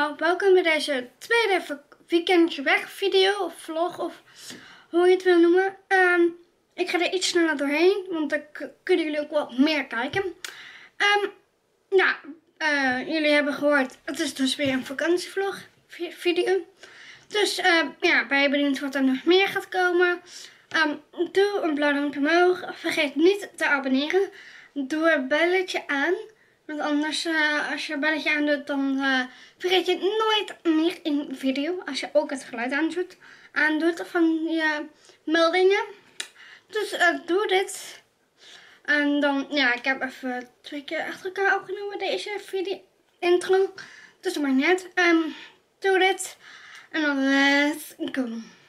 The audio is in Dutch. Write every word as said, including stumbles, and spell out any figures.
allemaal, welkom bij deze tweede weekendje weg video of vlog of hoe je het wil noemen. Um, ik ga er iets sneller doorheen, want dan kunnen jullie ook wat meer kijken. Um, nou, uh, jullie hebben gehoord, het is dus weer een vakantievlog video. Dus uh, ja, ben je benieuwd wat er nog meer gaat komen? Um, doe een blauw duimpje omhoog. Vergeet niet te abonneren. Doe het belletje aan. Want anders, uh, als je het belletje aandoet, dan uh, vergeet je het nooit meer in de video. Als je ook het geluid aandoet, aandoet van je meldingen. Dus uh, doe dit. En dan, ja, ik heb even twee keer achter elkaar opgenomen deze video intro. Dus dat maakt niet uit. Um, doe dit. En dan let's go.